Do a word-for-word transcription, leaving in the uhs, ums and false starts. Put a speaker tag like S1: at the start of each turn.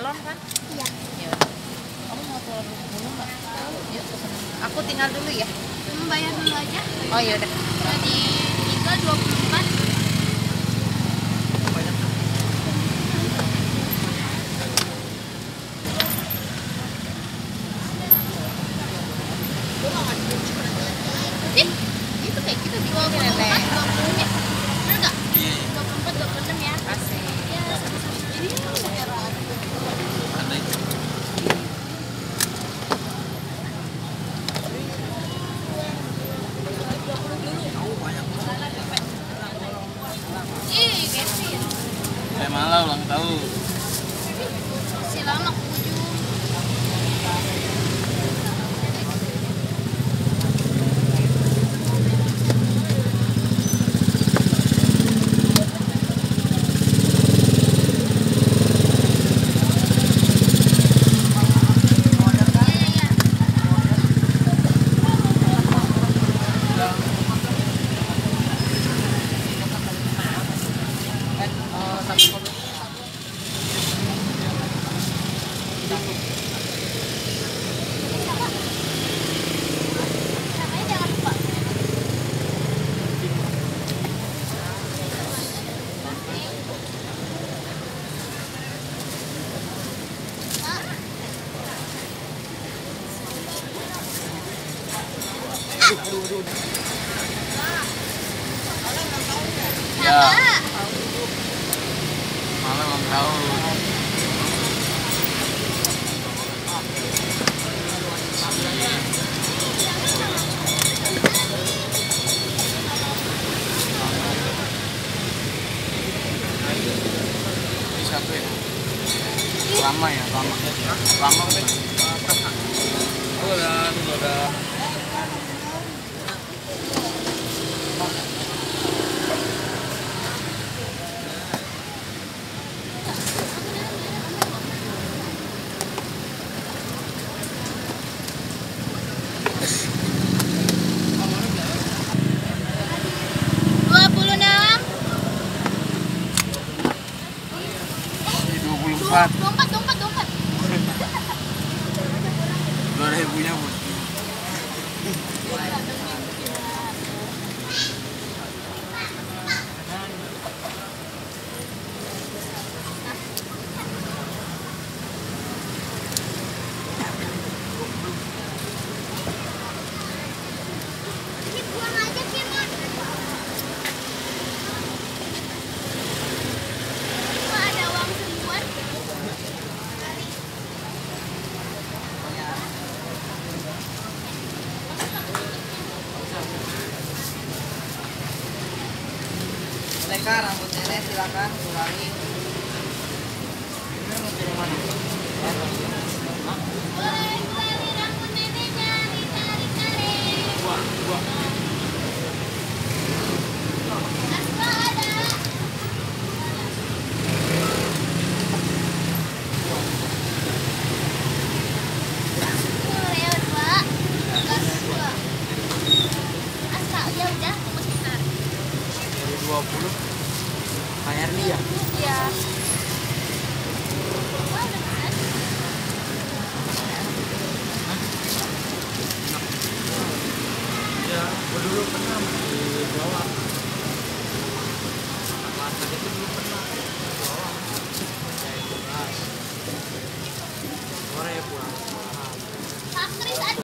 S1: turun kan?
S2: Iya.
S1: Ya udah. Kamu mau turun dulu nggak? Yuk pesen. Aku tinggal dulu ya.
S2: Membayar dulu aja.
S1: Oh iya udah.
S2: Jadi tiga dua puluh empat. Itu kayak kita di dua puluh empat, dua puluh ya. Bener nggak? dua puluh empat, dua puluh enam ya.
S1: Kasih.
S2: Ya, sama-sama. Ini kan daerah. Ih, Kevin.
S3: Saya malah ulang tahun.
S2: Si lama ke ujung. Namanya jangan lupa.
S3: Ya,
S2: Apa?
S3: malah ulang tahun. Ini satu ya? Lama ya, lama. Lama kan? Oh, udah, udah.
S2: dua puluh enam.
S3: dua puluh empat.
S2: Dompet, dompet, dompet.
S3: Dua ribunya bos.
S2: Ini buang aja, Firman. Kok ada uang seribuan?
S1: Mereka rambut nenek silakan ulangi.
S2: Boleh kembali rambut neneknya, ditarik-tarik. Asma ada. Boleh, Pak. Gas dua. Asma, ya udah, tunggu sebentar.
S3: Dari dua puluh. Bayar dia.
S2: Iya. Oh, udah kan?
S3: Ya, dulu pernah di bawah. Masa itu dulu pernah di bawah. Saya itu gas. Sore pulang.
S2: Pak Kris ada.